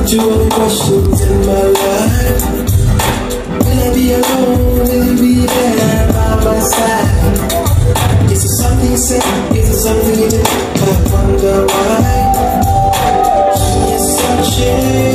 Too many questions in my life. Will I be alone? Will you be there by my side? Is it something you said? Is it something you did? I wonder why. You're such a